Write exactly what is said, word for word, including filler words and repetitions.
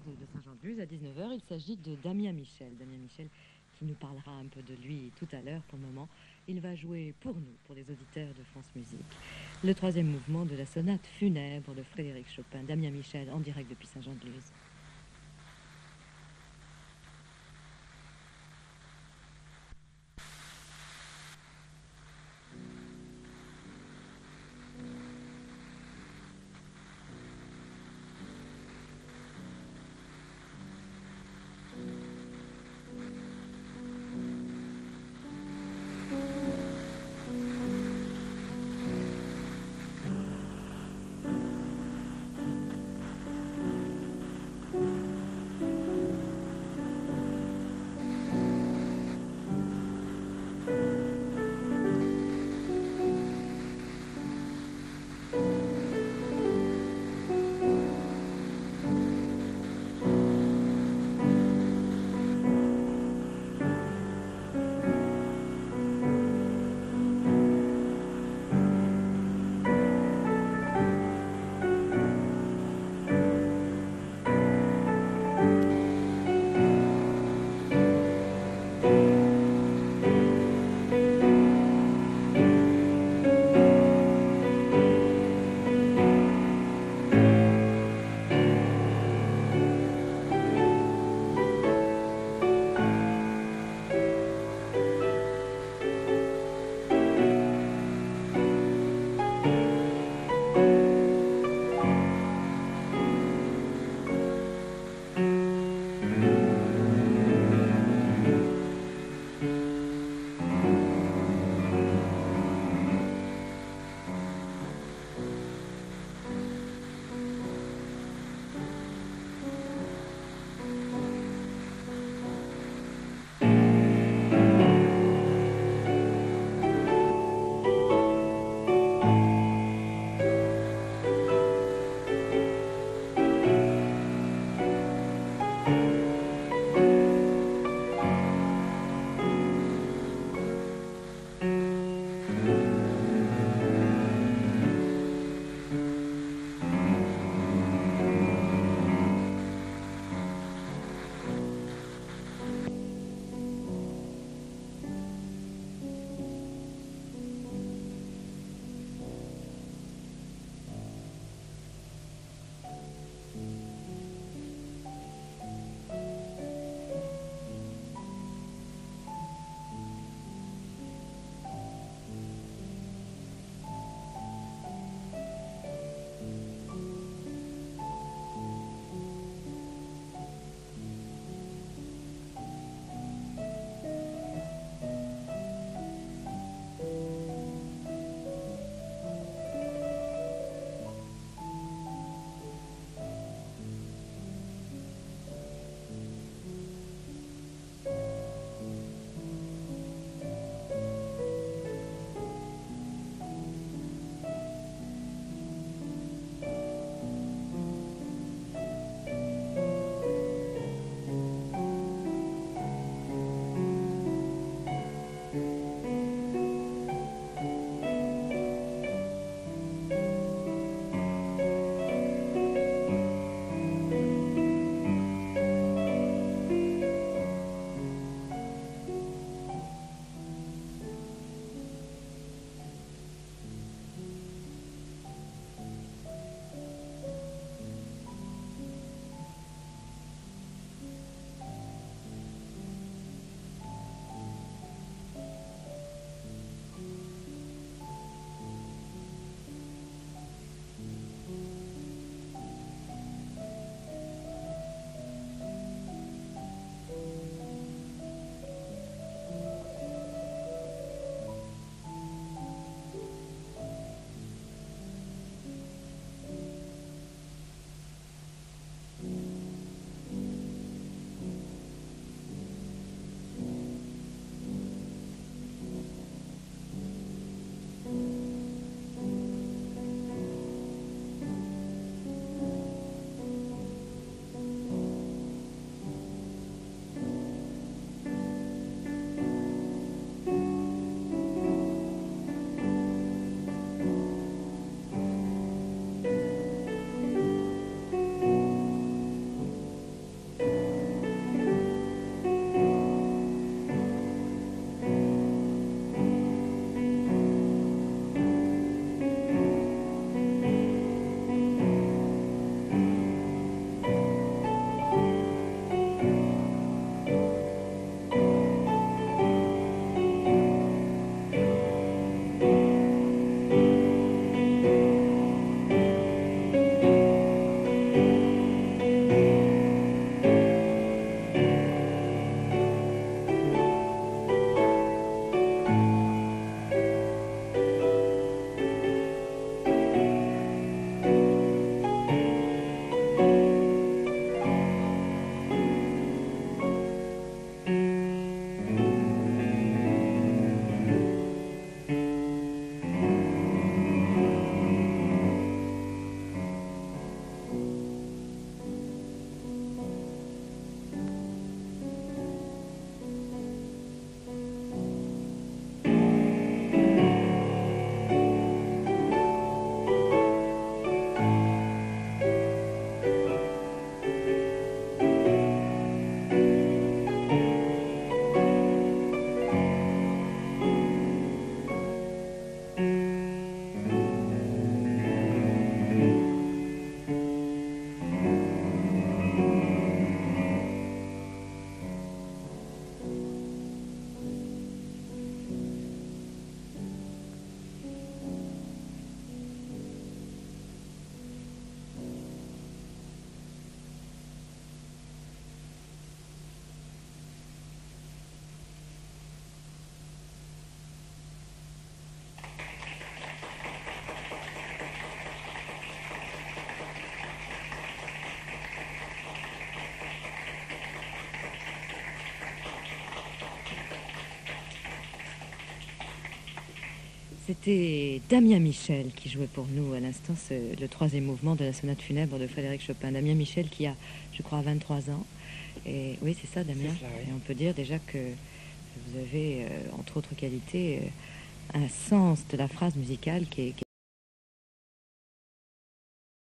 de, de Saint-Jean-de-Luz à dix-neuf heures. Il s'agit de Damien Michel. Damien Michel qui nous parlera un peu de lui tout à l'heure. Pour le moment, il va jouer pour nous, pour les auditeurs de France Musique, le troisième mouvement de la sonate funèbre de Frédéric Chopin. Damien Michel en direct depuis Saint-Jean-de-Luz. C'était Damien Michel qui jouait pour nous à l'instant le troisième mouvement de la sonate funèbre de Frédéric Chopin. Damien Michel qui a, je crois, vingt-trois ans. Et oui, c'est ça, Damien. Cela, oui. Et on peut dire déjà que vous avez, euh, entre autres qualités, euh, un sens de la phrase musicale qui est, qui est